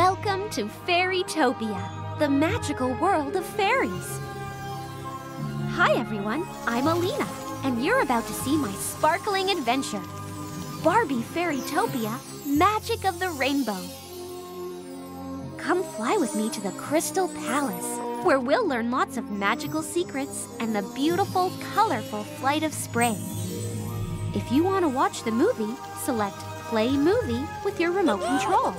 Welcome to Fairytopia, the magical world of fairies. Hi everyone, I'm Elina, and you're about to see my sparkling adventure. Barbie Fairytopia, Magic of the Rainbow. Come fly with me to the Crystal Palace, where we'll learn lots of magical secrets and the beautiful, colorful flight of spray. If you want to watch the movie, select Play Movie with your remote control.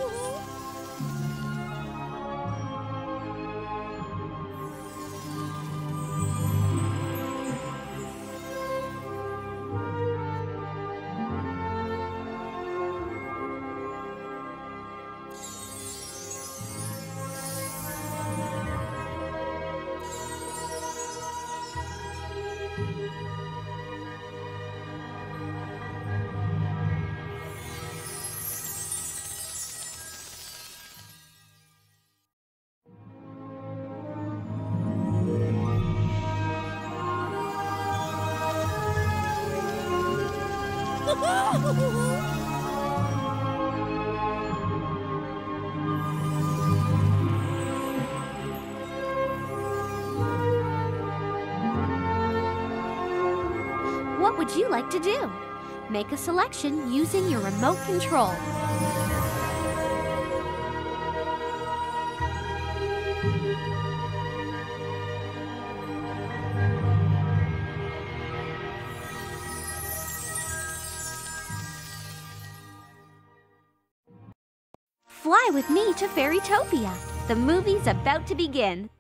What would you like to do? Make a selection using your remote control. Fly with me to Fairytopia. The movie's about to begin.